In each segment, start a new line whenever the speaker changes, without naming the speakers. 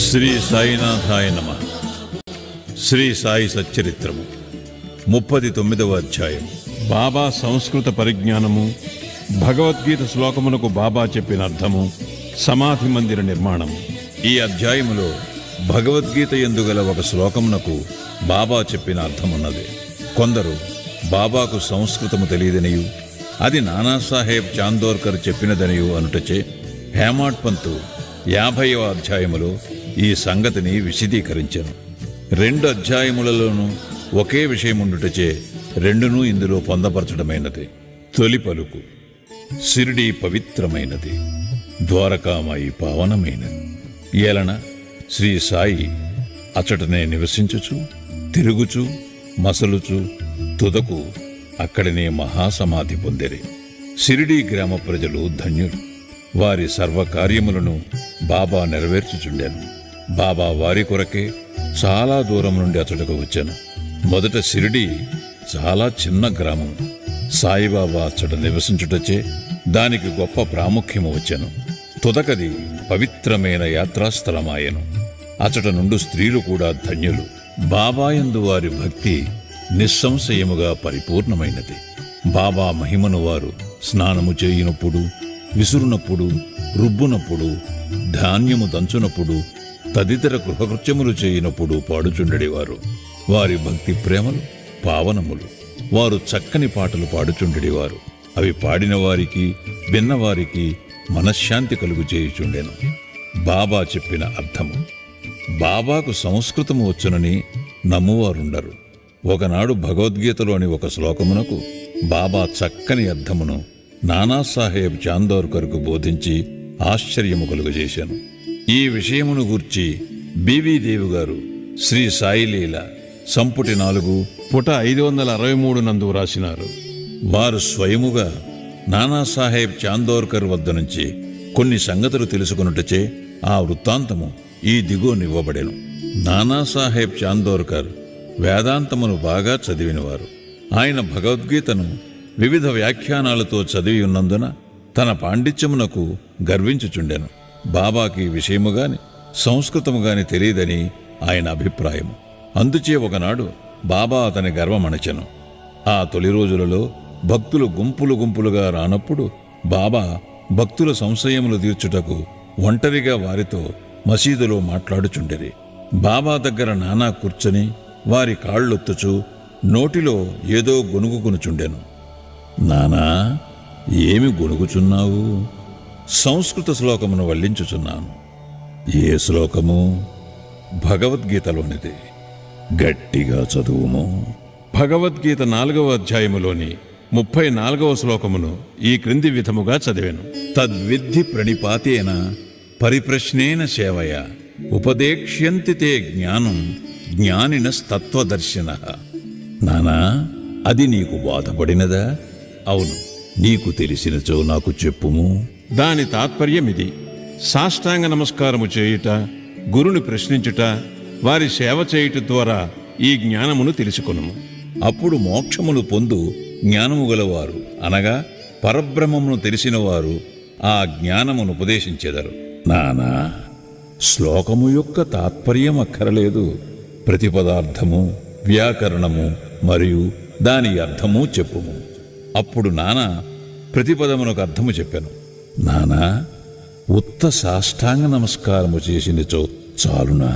శ్రీ సాయినాథాయ నమః. శ్రీ సాయి సచ్చరిత్రము 39వ అధ్యాయం. బాబా సంస్కృత పరిజ్ఞానము, భగవద్గీత శ్లోకమునకు బాబా చెప్పిన అర్థము, సమాధి మందిర నిర్మాణము. ఈ అధ్యాయములో భగవద్గీత యందు గల ఒక శ్లోకమునకు బాబా చెప్పిన అర్థమున్నది. కొందరు బాబాకు సంస్కృతము తెలియదనియు అది నానాసాహెబ్ చాందోర్కర్ చెప్పినదనియు అనుటచే హేమాడ్ పంతు 50వ అధ్యాయములో ఈ సంగతిని విశదీకరించెను. 2 అధ్యాయములలోనూ ఒకే విషయముండుటచే రెండునూ ఇందులో పొందపరచడమైనది. తొలి పలుకు: షిరిడీ పవిత్రమైనది, ద్వారకామాయి పావనమైనది. ఏలన శ్రీ సాయి అచటనే నివసించుచు, తిరుగుచు, మసలుచు, తుదకు అక్కడనే మహాసమాధి పొందిరి. షిరిడీ గ్రామ ప్రజలు ధన్యులు. వారి సర్వకార్యములను బాబా నెరవేర్చుచుండెను. బాబా వారి కొరకే చాలా దూరం నుండి అతడుకు వచ్చాను. మొదట షిరిడీ చాలా చిన్న గ్రామం. సాయిబాబా అచ్చట నివసించుటచే దానికి గొప్ప ప్రాముఖ్యము వచ్చాను. తుదకది పవిత్రమైన యాత్రాస్థలమాయెను. అచట నుండి స్త్రీలు కూడా ధన్యులు. బాబాయందు వారి భక్తి నిస్సంశయముగా పరిపూర్ణమైనది. బాబా మహిమను వారు స్నానము చేయునప్పుడు, విసురునప్పుడు, రుబ్బునప్పుడు, ధాన్యము దంచునప్పుడు, తదితర గృహకృత్యములు చేయునప్పుడు పాడుచుండెడివారు. వారి భక్తి ప్రేమలు పావనములు. వారు చక్కని పాటలు పాడుచుండెడివారు. అవి పాడిన వారికి, విన్నవారికి మనశ్శాంతి కలుగు చేయుచుండెను. బాబా చెప్పిన అర్థము: బాబాకు సంస్కృతము వచ్చునని నమ్మువారుండరు. ఒకనాడు భగవద్గీతలోని ఒక శ్లోకమునకు బాబా చక్కని అర్థమును నానాసాహెబ్ చాందోర్కర్కు బోధించి ఆశ్చర్యము కలుగజేశాను. ఈ విషయమును గూర్చి బివి దేవి గారు శ్రీ సాయిలీల సంపుటి 4 పుట 563 నందు రాసినారు. వారు స్వయముగా నానాసాహెబ్ చాందోర్కర్ వద్ద నుంచి కొన్ని సంగతులు తెలుసుకొనుటచే ఆ వృత్తాంతము ఈ దిగువనివ్వబడెను. నానాసాహెబ్ చాందోర్కర్ వేదాంతమును బాగా చదివినవారు. ఆయన భగవద్గీతను వివిధ వ్యాఖ్యానాలతో చదివి ఉన్నందున తన పాండిత్యమునకు గర్వించుచుండెను. బాబాకి విషయముగాని సంస్కృతముగాని తెలియదని ఆయన అభిప్రాయము. అందుచే ఒకనాడు బాబా అతని గర్వమణచెను. ఆ తొలి రోజులలో భక్తులు గుంపులు గుంపులుగా రానప్పుడు బాబా భక్తుల సంశయములు తీర్చుటకు ఒంటరిగా వారితో మసీదులో మాట్లాడుచుండెరి. బాబా దగ్గర నానా కూర్చొని వారి కాళ్ళొత్తుచు నోటిలో ఏదో గొనుగుకొనుచుండెను. నానా, ఏమి గొనుగుచున్నావు? సంస్కృత శ్లోకమును వల్లించుచున్నాను. ఏ శ్లోకము? భగవద్గీతలోనిది. గట్టిగా చదువుము. భగవద్గీత 4వ అధ్యాయములోని 34వ శ్లోకమును ఈ క్రింది విధముగా చదివాను. తద్విద్ధి ప్రణిపాతేన పరిప్రశ్నేన సేవయ ఉపదేక్ష్యంతి తే జ్ఞానం జ్ఞానినస్తత్వదర్శినః. నానా, అది నీకు బాధపడినదా? అవును. నీకు తెలిసినచో నాకు చెప్పుము. దాని తాత్పర్యమిది: సాష్టాంగ నమస్కారము చేయుట, గురుని ప్రశ్నించుట, వారి సేవ చేయుట ద్వారా ఈ జ్ఞానమును తెలుసుకొనుము. అప్పుడు మోక్షమును పొందు జ్ఞానము గలవారు, అనగా పరబ్రహ్మమును తెలిసిన వారు ఆ జ్ఞానమును ఉపదేశించెదరు. నానా, శ్లోకము యొక్క తాత్పర్యం అక్కరలేదు. ప్రతిపదార్థము, వ్యాకరణము మరియు దాని అర్థము చెప్పుము. అప్పుడు నానా ప్రతిపదమునకు అర్థము చెప్పాను. నానా, ఉత్త సాష్టాంగ నమస్కారము చేసినచో చాలునా?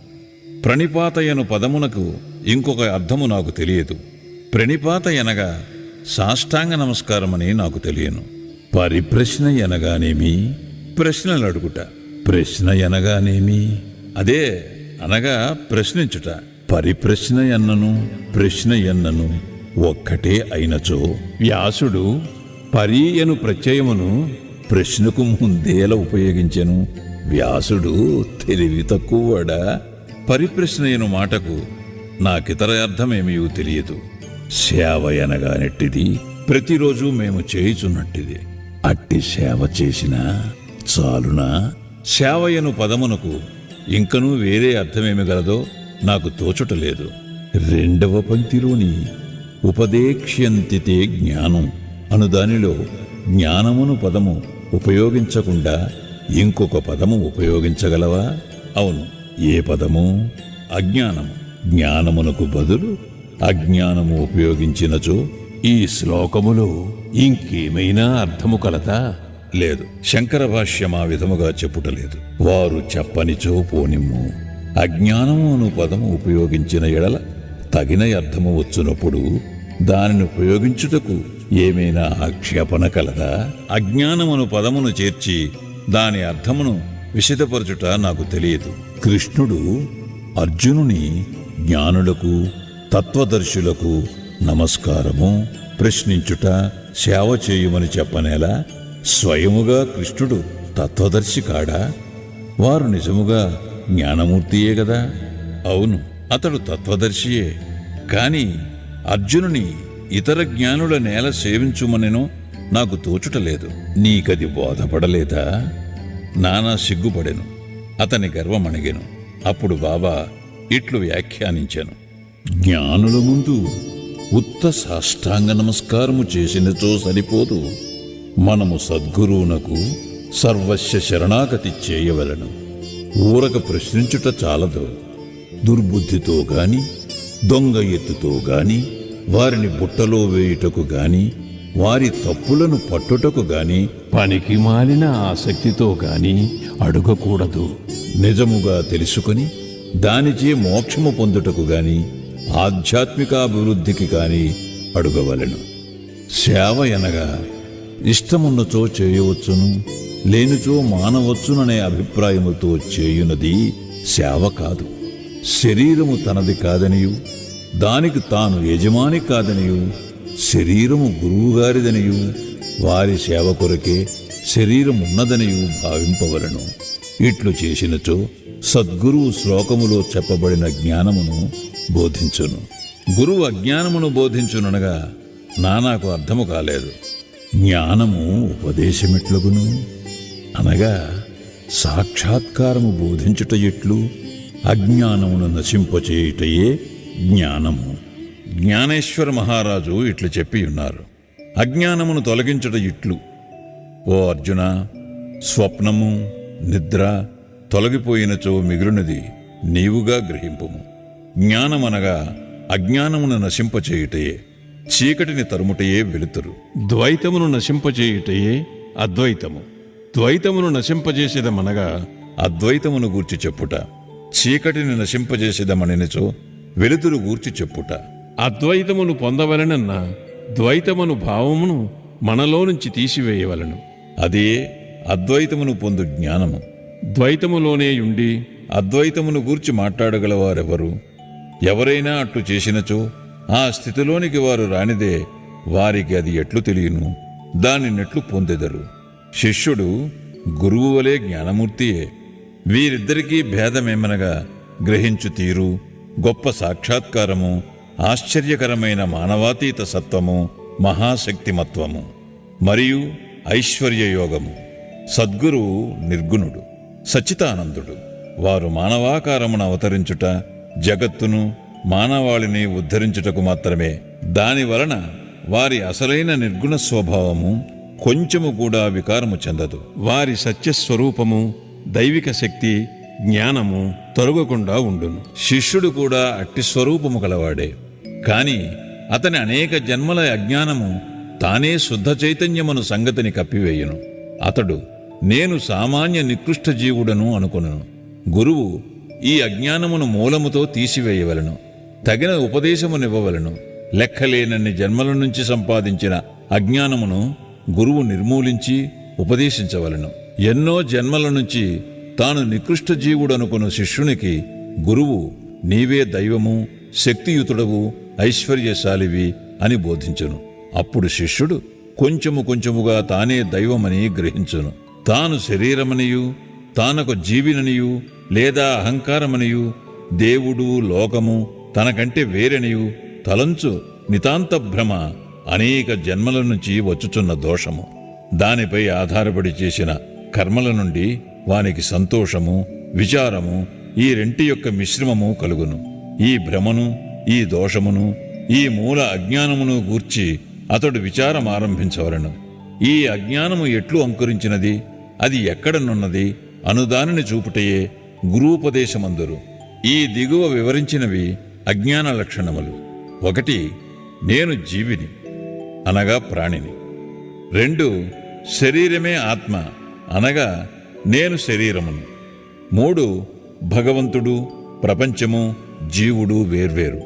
ప్రణిపాతయను పదమునకు ఇంకొక అర్థము నాకు తెలియదు. ప్రణిపాత అనగా సాష్టాంగ నమస్కారమని నాకు తెలియను. పరిప్రశ్న అనగానేమి? ప్రశ్నలు అడుగుట. ప్రశ్న అనగానేమి? అదే, అనగా ప్రశ్నించుట. పరిప్రశ్న ఎన్నను ప్రశ్న ఎన్నను ఒక్కటే అయినచో వ్యాసుడు పరి అను ప్రత్యయమును ప్రశ్నకు ముందేలా ఉపయోగించెను? వ్యాసుడు తెలివి తక్కువడా? పరిప్రశ్నయను మాటకు నాకితర అర్థమేమీ తెలియదు. సేవ అనగానెట్టిది? ప్రతిరోజు మేము చేయుచున్నట్టిది. అట్టి సేవ చేసినా చాలునా? సేవయను పదమునకు ఇంకనూ వేరే అర్థమేమి గలదో నాకు తోచుటలేదు. 2వ పంక్తిలోని ఉపదేక్ష్యంతితే జ్ఞానం అను దానిలో జ్ఞానమును పదము ఉపయోగించకుండా ఇంకొక పదము ఉపయోగించగలవా? అవును, ఏ పదము? అజ్ఞానము. జ్ఞానమునకు బదులు అజ్ఞానము ఉపయోగించినచో ఈ శ్లోకములో ఇంకేమైనా అర్థము కలదా? లేదు. శంకర భాష్యం ఆ విధముగా చెప్పుటలేదు. వారు చెప్పనిచో పోనిమ్ము. అజ్ఞానము అను పదము ఉపయోగించిన ఎడల తగిన అర్థము వచ్చినప్పుడు దానిని ఉపయోగించుటకు ఏమైనా ఆక్షేపణ కలదా? అజ్ఞానమును పదమును చేర్చి దాని అర్థమును విశదపరచుట నాకు తెలియదు. కృష్ణుడు అర్జునుని జ్ఞానులకు తత్వదర్శులకు నమస్కారము, ప్రశ్నించుట, సేవ చేయుమని చెప్పనేలా? స్వయముగా కృష్ణుడు తత్వదర్శి కాడా? వారు నిజముగా జ్ఞానమూర్తియే గదా? అవును, అతడు తత్వదర్శియే. కాని అర్జునుని ఇతర జ్ఞానుల నేల సేవించుమనెను నాకు తోచుటలేదు. నీకది బోధపడలేదా? నానా సిగ్గుపడెను. అతని గర్వమణిగెను. అప్పుడు బాబా ఇట్లు వ్యాఖ్యానించెను. జ్ఞానుల ముందు ఉత్త సాష్టాంగ నమస్కారము చేసినచో సరిపోదు. మనము సద్గురువునకు సర్వస్య శరణాగతి చేయవలను. ఊరక ప్రశ్నించుట చాలదు. దుర్బుద్ధితో గాని, దొంగ ఎత్తుతో గాని, వారిని బుట్టలో వేయుటకు గాని, వారి తప్పులను పట్టుటకు గాని,
పనికి మాలిన ఆసక్తితో గాని అడగకూడదు.
నిజముగా తెలుసుకొని దానిచే మోక్షము పొందుటకు గాని, ఆధ్యాత్మికాభివృద్ధికి కాని అడుగవలెను. సేవ ఎనగా ఇష్టమున్నచో చేయవచ్చును, లేనిచో మానవచ్చుననే అభిప్రాయముతో చేయునది సేవ కాదు. శరీరము తనది కాదనియు, దానికి తాను యజమాని కాదనియు, శరీరము గురువుగారిదనియు, వారి సేవ కొరకే శరీరమున్నదనియు భావింపవలను. ఇట్లు చేసినచో సద్గురువు శ్లోకములో చెప్పబడిన జ్ఞానమును బోధించును. గురువు అజ్ఞానమును బోధించుననగా నాకు అర్థము కాలేదు. జ్ఞానము ఉపదేశమిట్లగును అనగా సాక్షాత్కారము బోధించుట ఎట్లు? అజ్ఞానమును నశింపచేయుటయే జ్ఞానము. జ్ఞానేశ్వర మహారాజు ఇట్లు చెప్పియున్నారు. అజ్ఞానమును తొలగించుట ఇట్లు: ఓ అర్జున, స్వప్నము, నిద్ర తొలగిపోయినచో మిగులునది నీవుగా గ్రహింపుము. జ్ఞానమనగా అజ్ఞానమును నశింపచేయుటయే, చీకటిని తరుముటయే వెలుతురు.
ద్వైతమును నశింపచేయుటయే అద్వైతము. ద్వైతమును నశింపజేసేదమనగా
అద్వైతమును గూర్చి చెప్పుట. చీకటిని నశింపజేసేదమనిచో వెలుతురు గూర్చి చెప్పుట.
అద్వైతమును పొందవలనన్న ద్వైతమును భావమును మనలో నుంచి తీసివేయవలను.
అదే అద్వైతమును పొందు జ్ఞానము.
ద్వైతములోనే ఉండి
అద్వైతమును గూర్చి మాట్లాడగలవారెవరు? ఎవరైనా అట్లు చేసినచో ఆ స్థితిలోనికి వారు రానిదే వారికి అది ఎట్లు తెలియను, దానినెట్లు పొందెదరు? శిష్యుడు గురువు వలె జ్ఞానమూర్తియే. వీరిద్దరికీ భేదమేమనగా గ్రహించు తీరు, గొప్ప సాక్షాత్కారము, ఆశ్చర్యకరమైన మానవాతీత సత్వము, మహాశక్తిమత్వము మరియు ఐశ్వర్యయోగము. సద్గురువు నిర్గుణుడు, సచ్చితానందుడు. వారు మానవాకారమును అవతరించుట, జగత్తును మానవాళిని ఉద్ధరించుటకు మాత్రమే. దానివలన వారి అసలైన నిర్గుణ స్వభావము కొంచెము కూడా వికారము చెందదు.
వారి సత్యస్వరూపము, దైవిక శక్తి, జ్ఞానము తొలగకుండా ఉండును.
శిష్యుడు కూడా అట్టి స్వరూపము కలవాడే. కాని అతని అనేక జన్మల అజ్ఞానము తానే శుద్ధ చైతన్యమును సంగతిని కప్పివేయును. అతడు నేను సామాన్య నికృష్ట జీవుడను అనుకొనును. గురువు ఈ అజ్ఞానమును మూలముతో తీసివేయవలను. తగిన ఉపదేశమునివ్వవలను. లెక్కలేనన్ని జన్మల నుంచి సంపాదించిన అజ్ఞానమును గురువు నిర్మూలించి ఉపదేశించవలను. ఎన్నో జన్మల నుంచి తాను నికృష్ట జీవుడనుకున్న శిష్యునికి గురువు నీవే దైవము, శక్తియుతుడవు, ఐశ్వర్యశాలివి అని బోధించును. అప్పుడు శిష్యుడు కొంచెము కొంచెముగా తానే దైవమని గ్రహించును. తాను శరీరమనియు, తానొక జీవిననియు లేదా అహంకారమనియు, దేవుడు, లోకము తనకంటే వేరనియు తలంచు నితాంత భ్రమ అనేక జన్మల నుంచి వచ్చుచున్న దోషము. దానిపై ఆధారపడి చేసిన కర్మల నుండి వానికి సంతోషము, విచారము ఈ రెంటి యొక్క మిశ్రమము కలుగును. ఈ భ్రమను, ఈ దోషమును, ఈ మూల అజ్ఞానమును గూర్చి అతడు విచారమారంభించవలను. ఈ అజ్ఞానము ఎట్లు అంకురించినది, అది ఎక్కడనున్నది అనుదానిని చూపుటయే గురూపదేశమందురు. ఈ దిగువ వివరించినవి అజ్ఞాన లక్షణములు. 1 నేను జీవిని అనగా ప్రాణిని. 2 శరీరమే ఆత్మ అనగా నేను శరీరమును. 3 భగవంతుడు, ప్రపంచము, జీవుడు వేర్వేరు.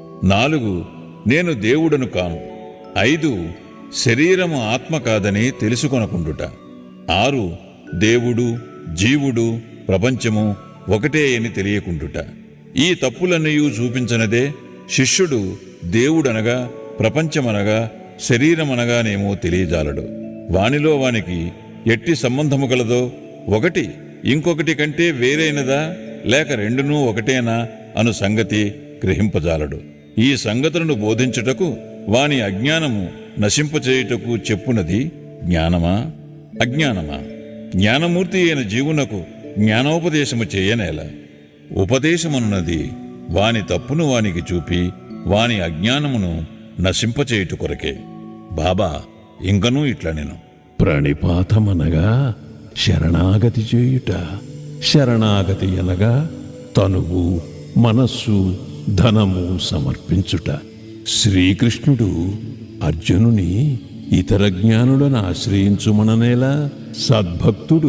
4 నేను దేవుడను కాను. 5 శరీరము ఆత్మ కాదని తెలుసుకొనకుండుట. 6 దేవుడు, జీవుడు, ప్రపంచము ఒకటే అని తెలియకుండుట. ఈ తప్పులన్నీ చూపించనదే శిష్యుడు దేవుడనగా, ప్రపంచమనగా, శరీరమనగానేమో తెలియజాలడు. వానిలో వానికి ఎట్టి సంబంధము కలదో, ఒకటి ఇంకొకటి కంటే వేరైనదా లేక రెండునూ ఒకటేనా అను సంగతి గ్రహింపజాలడు. ఈ సంగతులను బోధించుటకు వాని అజ్ఞానము నశింపచేయుటకు చెప్పునది జ్ఞానమా అజ్ఞానమా? జ్ఞానమూర్తి అయిన జీవునకు జ్ఞానోపదేశము చేయనేల. ఉపదేశమనున్నది వాని తప్పును వానికి చూపి వాని అజ్ఞానమును నశింపచేయుట కొరకే. బాబా ఇంకనూ ఇట్లా నేను
ప్రణిపాతమనగా శరణాగతి చేయుట. శరణాగతి అనగా తనువు, మనస్సు, ధనము సమర్పించుట. శ్రీకృష్ణుడు అర్జునుని ఇతర జ్ఞానులను ఆశ్రయించుమననేలా సద్భక్తుడు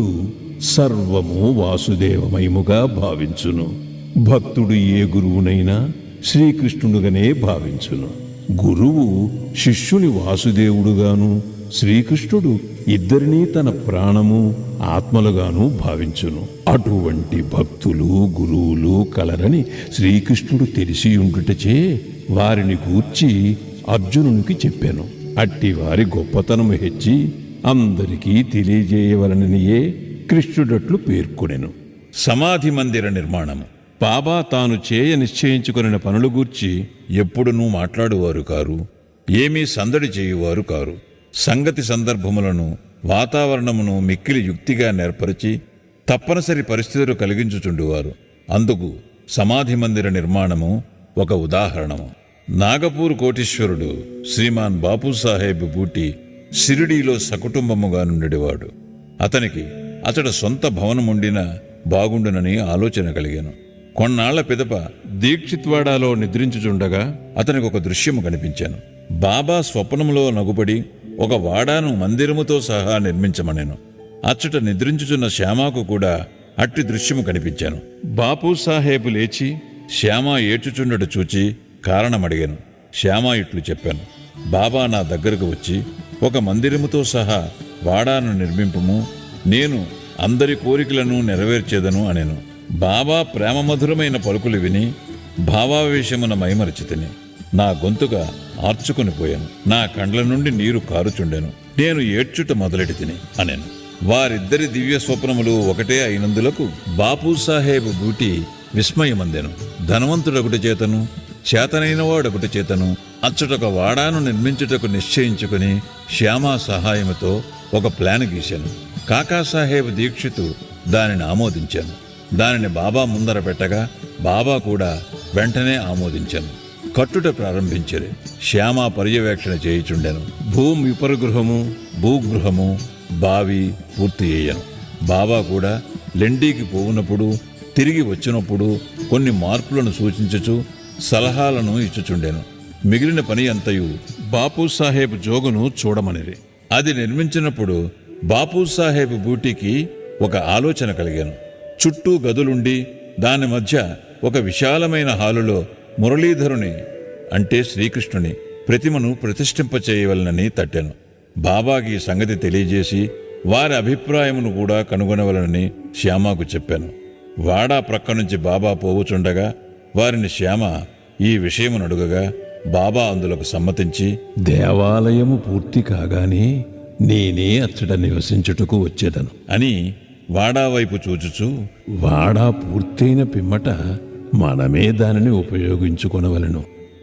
సర్వము వాసుదేవమయముగా భావించును. భక్తుడు ఏ గురువునైనా శ్రీకృష్ణుడుగానే భావించును. గురువు శిష్యుని వాసుదేవుడుగాను, శ్రీకృష్ణుడు ఇద్దరినీ తన ప్రాణము, ఆత్మలుగాను భావించును. అటువంటి భక్తులు, గురువులు కలరని శ్రీకృష్ణుడు తెలిసియుండుటచే వారిని గూర్చి అర్జునునికి చెప్పాను. అట్టి వారి గొప్పతనము హెచ్చి అందరికీ తెలియజేయవలననియే కృష్ణుడట్లు పేర్కొనెను.
సమాధి మందిర నిర్మాణము.
బాబా తాను చేయ నిశ్చయించుకొనిన పనులు గూర్చి
ఎప్పుడునూ మాట్లాడువారు కారు, ఏమీ సందడి చేయువారు కారు. సంగతి సందర్భములను, వాతావరణమును మిక్కిలి యుక్తిగా నేర్పరిచి తప్పనిసరి పరిస్థితులు కలిగించుచుండువారు. అందుకు సమాధి మందిర నిర్మాణము ఒక ఉదాహరణము. నాగపూర్ కోటీశ్వరుడు శ్రీమాన్ బాపూసాహెబ్ బూటి షిరిడీలో సకుటుంబముగా నుండెడివాడు. అతనికి అతడు సొంత భవనముండినా బాగుండునని ఆలోచన కలిగాను. కొన్నాళ్ల పిదప
దీక్షిత్వాడాలో నిద్రించుచుండగా
అతనికి ఒక దృశ్యము కనిపించాను. బాబా స్వప్నములో నగుబడి ఒక వాడాను మందిరముతో సహా నిర్మించమనెను. అచ్చట నిద్రించుచున్న శ్యామాకు కూడా అట్టి దృశ్యము కనిపించాను.
బాపూసాహెబ్ లేచి
శ్యామ ఏడ్చుచుండడు చూచి కారణమడిగాను. శ్యామ ఇట్లు చెప్పాను: బాబా నా దగ్గరకు వచ్చి ఒక మందిరముతో సహా వాడాను నిర్మింపుము, నేను అందరి కోరికలను నెరవేర్చేదను అనెను. బాబా ప్రేమమధురమైన పలుకులు విని భావావేశమున మైమరచితిని. నా గొంతుగా ఆర్చుకుని పోయాను. నా కండ్ల నుండి నీరు కారుచుండెను. నేను ఏడ్చుట మొదలెడి తిని అనెను. వారిద్దరి దివ్య స్వప్నములు ఒకటే అయినందులకు బాపూసాహెబ్ బూటి విస్మయమందెను. ధనవంతుడొకటి చేతను, చేతనైన వాడొకటి చేతను అచ్చటొక వాడాను నిర్మించుటకు నిశ్చయించుకుని శ్యామా సహాయముతో ఒక ప్లాన్ గీశాను. కాకాసాహెబ్ దీక్షితు దానిని ఆమోదించాను. దానిని బాబా ముందర పెట్టగా బాబా కూడా వెంటనే ఆమోదించాను. కట్టుట ప్రారంభించరు. శ్యామ పర్యవేక్షణ చేయుచుండెను. భూమి విపరగృహము, భూగృహము, బావి పూర్తి అయ్యాను. బాబా కూడా లెండీకి పోవునప్పుడు, తిరిగి వచ్చినప్పుడు కొన్ని మార్పులను సూచించుచు సలహాలను ఇచ్చుచుండెను. మిగిలిన పని అంతయు
బాపూసాహెబ్ జోగును చూడమనిరి.
అది నిర్మించినప్పుడు బాపూసాహెబ్ బూటికి ఒక ఆలోచన కలిగాను. చుట్టూ గదులుండి దాని మధ్య ఒక విశాలమైన హాలులో మురళీధరుని అంటే శ్రీకృష్ణుని ప్రతిమను ప్రతిష్ఠింపచేయవలనని తట్టాను. బాబాకి ఈ సంగతి తెలియజేసి వారి అభిప్రాయమును కూడా కనుగొనవలనని శ్యామకు చెప్పాను. వాడా ప్రక్క నుంచి బాబా పోవుచుండగా వారిని శ్యామ ఈ విషయమును అడుగగా బాబా అందులకు సమ్మతించి,
దేవాలయము పూర్తి కాగానే నేనే అచ్చట నివసించుటకు వచ్చేదను
అని వాడా వైపు చూచుచూ,
వాడా పూర్తయిన పిమ్మట మనమే దానిని ఉపయోగించుకొనవలెను.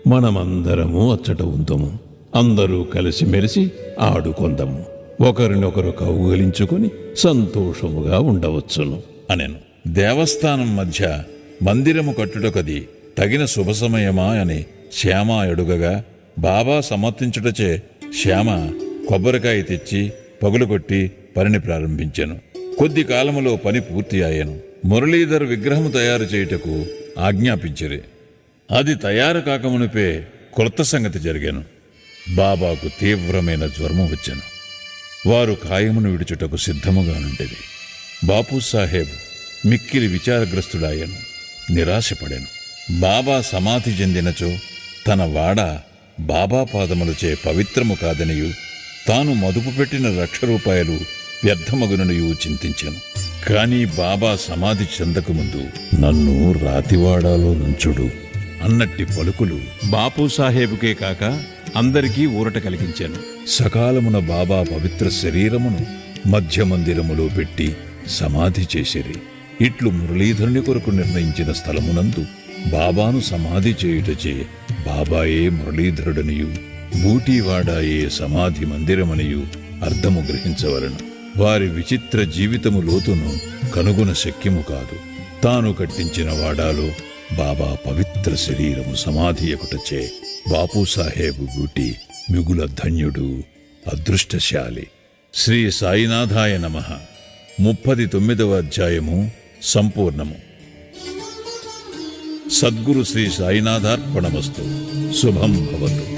మనమందరము అచ్చట ఉందము. అందరూ కలిసిమెలిసి ఆడుకొందము. ఒకరినొకరు కౌగలించుకొని సంతోషముగా ఉండవచ్చును
అనెను. దేవస్థానం మధ్య మందిరము కట్టుటకది తగిన శుభ సమయమా అని శ్యామ అడుగగా బాబా సమర్థించుటచే శ్యామ కొబ్బరికాయ తెచ్చి పగులుకొట్టి పనిని ప్రారంభించాను. కొద్ది కాలములో పని పూర్తి అయ్యాను. మురళీధర్ విగ్రహము తయారు చేయుటకు ఆజ్ఞాపించిరి. అది తయారు కాకమునిపే కొత్త సంగతి జరిగాను. బాబాకు తీవ్రమైన జ్వరము వచ్చాను. వారు కాయమును విడుచుటకు సిద్ధముగా నుండేది. బాపూసాహెబ్ మిక్కిలి విచారగ్రస్తుడాయను, నిరాశపడాను. బాబా సమాధి చెందినచో తన వాడ బాబా పాదములచే పవిత్రము కాదనియు, తాను మదుపు పెట్టిన రూపాయలు వ్యర్థమగుననియు చింతించాను. కాని బాబా సమాధి చెందకముందు నన్ను రాతివాడాలో నుంచుడు అన్నట్టి పలుకులు
బాపూసాహెబుకే కాక అందరికీ ఊరట కలిగించాను.
సకాలమున బాబా పవిత్ర శరీరమును మధ్య మందిరములో పెట్టి సమాధి చేసిరి. ఇట్లు మురళీధరుని కొరకు నిర్ణయించిన స్థలమునందు బాబాను సమాధి చేయుటచే బాబాయే మురళీధరుడనియు, బూటీవాడాయే సమాధి మందిరమనియు అర్థము గ్రహించవలను. వారి విచిత్ర జీవితము లోతును కనుగొన శక్యము కాదు. తాను కట్టించిన వాడాలో బాబా పవిత్ర శరీరము సమాధి ఎక్కుటచే బాపూసాహెబు బూటీ మిగుల ధన్యుడు, అదృష్టశాలి. శ్రీ సాయినాథాయ నమః. 39వ అధ్యాయము సంపూర్ణము. సద్గురు శ్రీ సాయినాథార్పణమస్తు. శుభం భవతు.